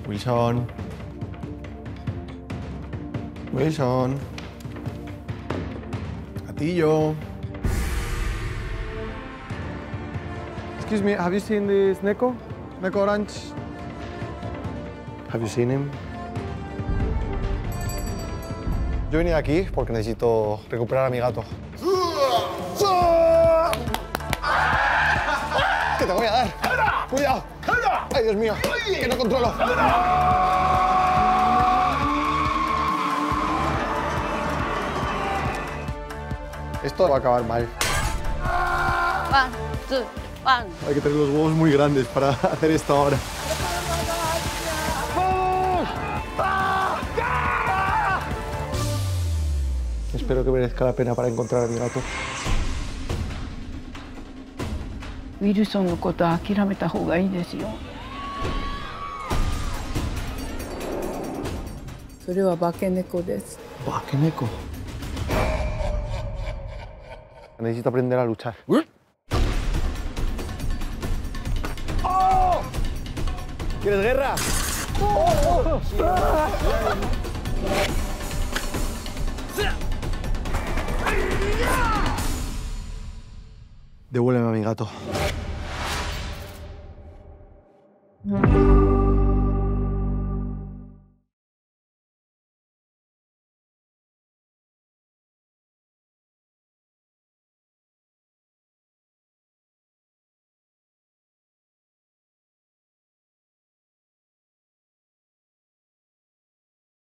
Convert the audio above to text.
Wilson. Wilson. Gatillo. Excuse me, have you seen this Neko? Neko Orange? Have you seen him? Yo he venido aquí porque necesito recuperar a mi gato. ¡Que te voy a dar! ¡Cuidado! ¡Ay, Dios mío! ¡Que no controlo! Esto va a acabar mal. 1, 2, 1. Hay que tener los huevos muy grandes para hacer esto ahora. Espero que merezca la pena para encontrar a mi gato. ウィルソンのことは諦めた方がいいですよ。それは化け猫です。 Vaqueneco. Necesito aprender a luchar. ¿Quieres guerra? Devuélveme a mi gato.